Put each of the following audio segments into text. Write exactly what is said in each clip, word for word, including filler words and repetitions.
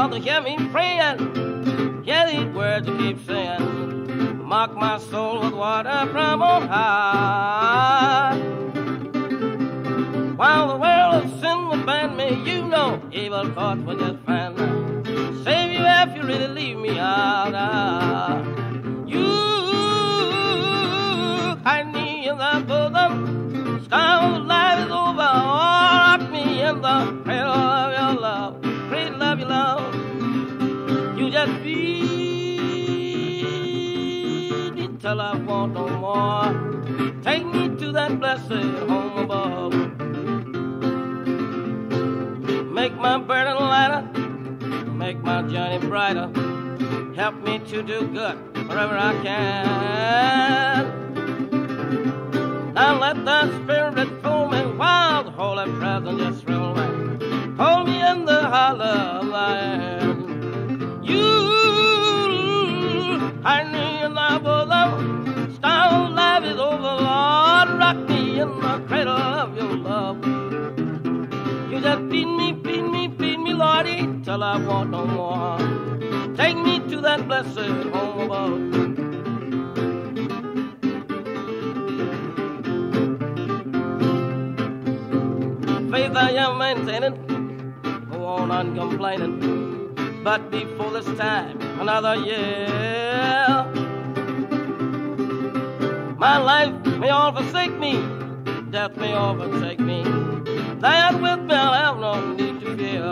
while to hear me praying. Hear these words you keep saying. Mark my soul with water from on high. While the world of sin would ban me, you know evil thoughts would just find me. Save you if you really leave me out. Ah. You hide me in the bosom. Storm of life is over. Oh, rock me in the cradle of your love. Cradle of your love. You just feed me till I want no more. Take me to that blessed home above. Make my burden lighter, make my journey brighter. Help me to do good wherever I can. Now let the Spirit fill me while the Holy Presence just thrill me. Hold me in the hollow of thy hand. You hide me in thy bosom. Storm of life is over, Lord. Rock me in the cradle of your love. You just feed me, feed me, feed me, Lordy, till I want no more. Take me to that blessed home above. Faith I am maintaining, go on uncomplaining, but before this time, another year, my life may all forsake me, death may overtake me. That with me I'll have no need to fear.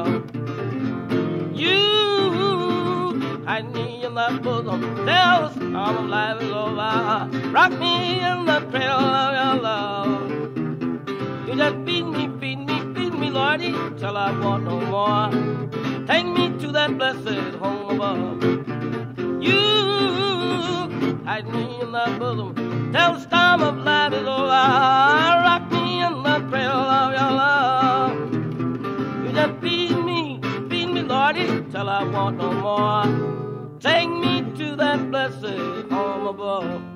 You hide me in that bosom till the storm of life is over. Rock me in the cradle of your love. You just feed me, feed me, feed me, Lordy, till I want no more. Take me to that blessed home above. You hide me in that bosom till the storm of life is over. Rock me in the cradle of your love. You just feed me, feed me, Lordy, till I want no more. Take me to that blessed home above.